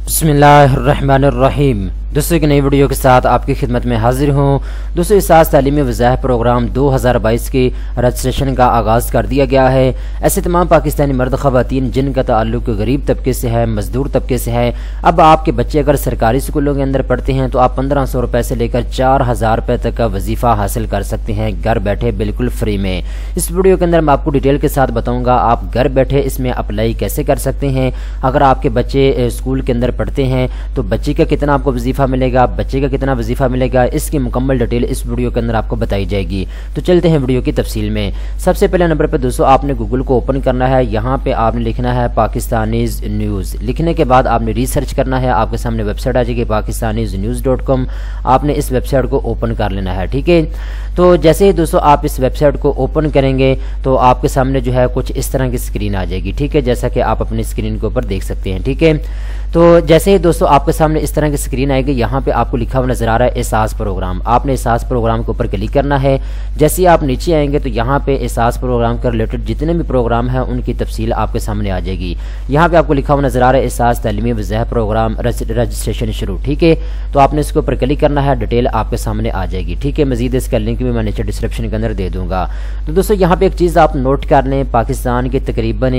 बिस्मिल्लाहिर्रहमानिर्रहीम। दोस्तों की नई वीडियो के साथ आपकी खिदमत में हाजिर हूँ। दोस्तों इसास तालीमी वज़ाइफ प्रोग्राम 2022 के रजिस्ट्रेशन का आगाज़ कर दिया गया है। ऐसे तमाम पाकिस्तानी मर्द ख़वातीन जिनका ताल्लुक गरीब तबके से है, मजदूर तबके से है। अब आपके बच्चे अगर सरकारी स्कूलों के अंदर पढ़ते हैं तो आप 1500 रुपये से लेकर 4000 रुपये तक का वजीफ़ा हासिल कर सकते हैं घर बैठे बिल्कुल फ्री में। इस वीडियो के अंदर मैं आपको डिटेल के साथ बताऊँगा आप घर बैठे इसमें अप्लाई कैसे कर सकते हैं। अगर आपके बच्चे स्कूल के अंदर पढ़ते हैं तो बच्चे का कितना आपको वजीफा मिलेगा, बच्चे का कितना वजीफा मिलेगा, इसकी मुकम्मल डिटेल इस वीडियो के अंदर आपको बताई जाएगी। तो चलते हैं वीडियो की तफसील में। सबसे पहले नंबर पे दोस्तों आपने गूगल को ओपन करना है। यहाँ पे आपने लिखना है पाकिस्तानीज़ न्यूज़। लिखने के बाद आपने रिसर्च करना है। आपके सामने वेबसाइट आ जाएगी pakistanews.news.com। आपने इस वेबसाइट को ओपन कर लेना है, ठीक है। तो जैसे ही दोस्तों आप इस वेबसाइट को ओपन करेंगे तो आपके सामने जो है कुछ इस तरह की स्क्रीन आ जाएगी, ठीक है, जैसा कि आप अपनी स्क्रीन के ऊपर देख सकते हैं, ठीक है। तो जैसे ही दोस्तों आपके सामने इस तरह की स्क्रीन आएगी, यहाँ पे आपको लिखा हुआ नजर आ रहा है एहसास प्रोग्राम। आपने एहसास प्रोग्राम के ऊपर क्लिक करना है। जैसे ही आप नीचे आएंगे तो यहाँ पे एहसास प्रोग्राम के रिलेटेड जितने भी प्रोग्राम हैं उनकी तफसील आपके सामने आ जाएगी। यहाँ पे आपको लिखा हुआ नजर आ रहा है एहसास तालीमी वज़ाइफ प्रोग्राम रजिस्ट्रेशन शुरू, ठीक है। तो आपने इसके ऊपर क्लिक करना है, डिटेल आपके सामने आ जाएगी, ठीक है। मजीद इसका लिंक भी मैं नीचे डिस्क्रिप्शन के अंदर दे दूंगा। तो दोस्तों यहाँ पे एक चीज़ आप नोट कर लें, पाकिस्तान के तकरीबन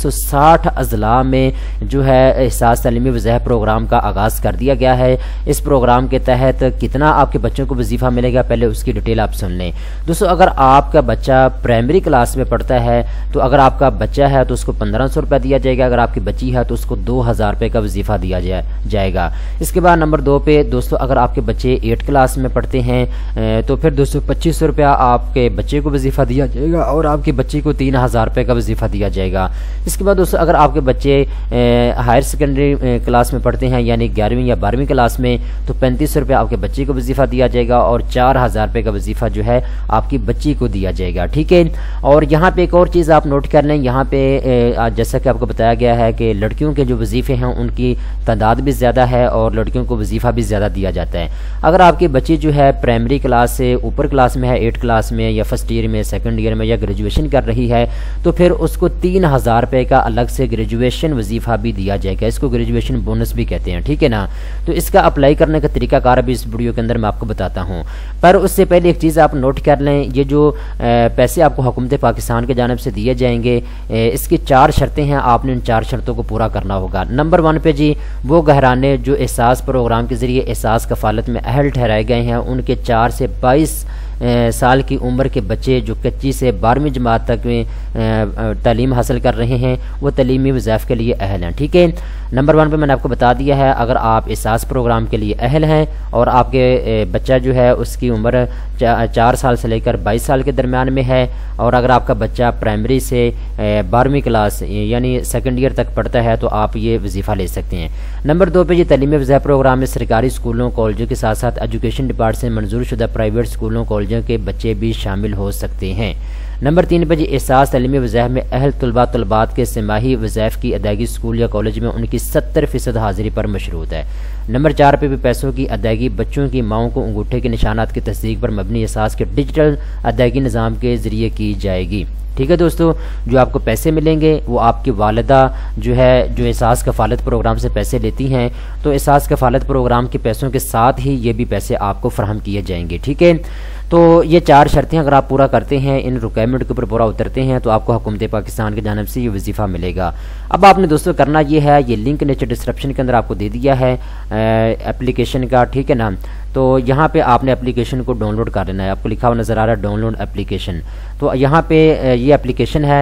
160 अजला में जो है एहसास तालीमी वज़ाइफ प्रोग्राम का आगाज़ कर दिया गया है। इस प्रोग्राम के तहत कितना आपके बच्चों को वजीफा मिलेगा पहले उसकी डिटेल आप सुन लें। दोस्तों अगर आपका बच्चा प्राइमरी क्लास में पढ़ता है तो अगर आपका बच्चा है तो उसको 1500 रुपये दिया जाएगा। अगर आपकी बच्ची है तो उसको 2000 रुपये का वजीफा दिया जाएगा। इसके बाद नंबर 2 पे दोस्तों अगर आपके बच्चे 8 क्लास में पढ़ते हैं तो फिर दोस्तों 2500 रुपया आपके बच्चे को वजीफा दिया जाएगा और आपकी बच्ची को 3000 रुपये का वजीफा दिया जाएगा। इसके बाद दोस्तों अगर आपके बच्चे हायर सेकेंडरी क्लास में पढ़ते हैं यानी 11वीं या 12वीं क्लास में तो 3500 रुपये आपके बच्चे को वजीफा दिया जाएगा और 4000 रुपये का वजीफा जो है आपकी बच्ची को दिया जाएगा, ठीक है। और यहाँ पे एक और चीज़ आप नोट कर लें, यहाँ पे जैसा कि आपको बताया गया है कि लड़कियों के जो वजीफे हैं उनकी तादाद भी ज़्यादा है और लड़कियों को वजीफा भी ज़्यादा दिया जाता है। अगर आपकी बच्ची जो है प्राइमरी क्लास से ऊपर क्लास में है, 8 क्लास में या फर्स्ट ईयर में, सेकंड ईयर में या ग्रेजुएशन कर रही है तो फिर उसको 3000 रुपये का अलग से ग्रेजुएशन वजीफा भी दिया जाएगा। इसको ग्रेजुएशन बोनस भी कहते हैं, ठीक है ना। तो इसका अप्लाई करने का तरीकाकार भी इस वीडियो के अंदर मैं आपको बताता हूँ। पर उससे पहले एक चीज़ आप नोट कर लें, ये जो पैसे आपको हुकूमत पाकिस्तान की जानिब से दिए जाएंगे इसकी 4 शर्तें हैं। आपने इन 4 शर्तों को पूरा करना होगा। नंबर 1 पे जी वो घराने जो एहसास प्रोग्राम के ज़रिए एहसास कफ़ालत में अहल ठहराए गए हैं उनके 4 से 22 साल की उम्र के बच्चे जो कच्ची से 12वीं जमात तक में तालीम हासिल कर रहे हैं वो तालीमी वज़ाइफ के लिए अहल हैं, ठीक है। नंबर 1 पे मैंने आपको बता दिया है अगर आप एहसास प्रोग्राम के लिए अहल हैं और आपके बच्चा जो है उसकी उम्र 4 साल से लेकर 22 साल के दरमियान में है और अगर आपका बच्चा प्राइमरी से 12वीं क्लास यानी सेकंड ईयर तक पढ़ता है तो आप ये वजीफ़ा ले सकते हैं। नंबर 2 पे ये तालीमी वज़ाइफ प्रोग्राम में सरकारी स्कूलों कॉलेजों के साथ साथ एजुकेशन डिपार्टमेंट से मंजूर शुदा प्राइवेट स्कूलों कॉलेजों के बच्चे भी शामिल हो सकते हैं। नंबर 3 पर जी एहसास तालीमी वज़ाइफ में अहल तलबात के सिमाही वज़ाइफ की अदायगी स्कूल या कॉलेज में उनकी 70% हाजिरी पर मशरूत है। नंबर 4 पे भी पैसों की अदायगी बच्चों की माओं को अंगूठे के निशानात की तस्दीक पर मबनी एहसास के डिजिटल अदायगी निज़ाम के ज़रिए की जाएगी, ठीक है। दोस्तों जो आपको पैसे मिलेंगे वो आपकी वालिदा जो है जो एहसास कफ़ालत प्रोग्राम से पैसे लेती हैं तो एहसास कफ़ालत प्रोग्राम के पैसों के साथ ही ये भी पैसे आपको फराहम किए जाएंगे, ठीक है। तो ये 4 शर्तें अगर आप पूरा करते हैं, इन रिक्वायरमेंट के ऊपर पूरा उतरते हैं तो आपको हुकूमत पाकिस्तान की जानिब से ये वजीफ़ा मिलेगा। अब आपने दोस्तों करना ये है, ये लिंक नीचे डिस्क्रिप्शन के अंदर आपको दे दिया है एप्लीकेशन का, ठीक है ना। तो यहाँ पे आपने एप्लीकेशन को डाउनलोड कर लेना है। आपको लिखा हुआ नज़र आ रहा है डाउनलोड एप्लीकेशन। तो यहाँ पे ये एप्लीकेशन है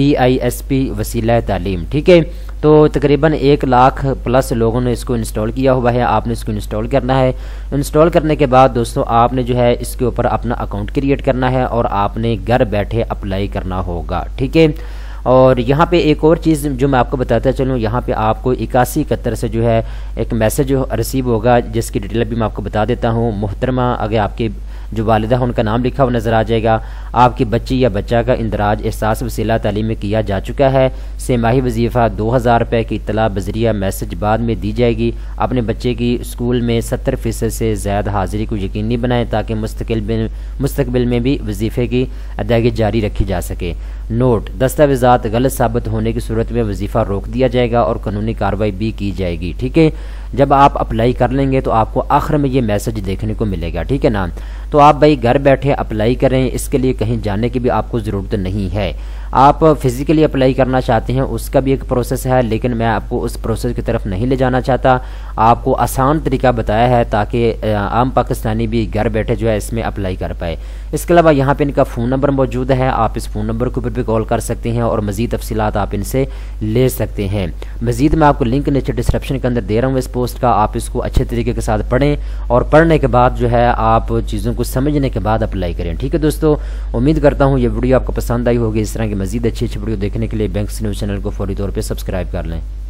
BISP वसीला तालीम, ठीक है। तो तकरीबन 1 लाख प्लस लोगों ने इसको इंस्टॉल किया हुआ है। आपने इसको इंस्टॉल करना है। इंस्टॉल करने के बाद दोस्तों आपने जो है इसके ऊपर अपना अकाउंट क्रिएट करना है और आपने घर बैठे अप्लाई करना होगा, ठीक है। और यहाँ पे एक और चीज़ जो मैं आपको बताता चलूँ, यहाँ पे आपको 8171 से जो है एक मैसेज रिसीव होगा जिसकी डिटेल भी मैं आपको बता देता हूँ। मोहतरमा अगर आपके जो वालिदा है उनका नाम लिखा हुआ नज़र आ जाएगा। आपकी बच्ची या बच्चा का इंदराज एहसास वसीला तालीम में किया जा चुका है। सेमाही वजीफ़ा 2000 रुपये की इत्तला बजरिया मैसेज बाद में दी जाएगी। अपने बच्चे की स्कूल में 70% से ज़्यादा हाज़िरी को यकीनी बनाएं ताकि मुस्तकबिल में भी वजीफ़े की अदायगी जारी रखी जा सके। नोट, दस्तावेज़ात गलत साबित होने की सूरत में वजीफ़ा रोक दिया जाएगा और कानूनी कार्रवाई भी की जाएगी। ठीक है, जब आप अप्लाई कर लेंगे तो आपको आखिर में ये मैसेज देखने को मिलेगा। ठीक है ना, तो आप भाई घर बैठे अप्लाई करें, इसके लिए कहीं जाने की भी आपको ज़रूरत नहीं है। आप फिज़िकली अप्लाई करना चाहते हैं उसका भी एक प्रोसेस है, लेकिन मैं आपको उस प्रोसेस की तरफ नहीं ले जाना चाहता। आपको आसान तरीका बताया है ताकि आम पाकिस्तानी भी घर बैठे जो है इसमें अप्लाई कर पाए। इसके अलावा यहाँ पे इनका फ़ोन नंबर मौजूद है, आप इस फ़ोन नंबर के ऊपर भी कॉल कर सकते हैं और मज़ीद तफसीलात आप इनसे ले सकते हैं। मज़ीद मैं आपको लिंक नीचे डिस्क्रिप्शन के अंदर दे रहा हूँ इस पोस्ट का, आप इसको अच्छे तरीके के साथ पढ़ें और पढ़ने के बाद जो है आप चीज़ों को समझने के बाद अप्लाई करें। ठीक है दोस्तों, उम्मीद करता हूँ ये वीडियो आपको पसंद आई होगी। इस तरह की मज़ीद अच्छी वीडियो देखने के लिए बैंक्स न्यूज़ चैनल को फौरी तौर पर सब्सक्राइब कर लें।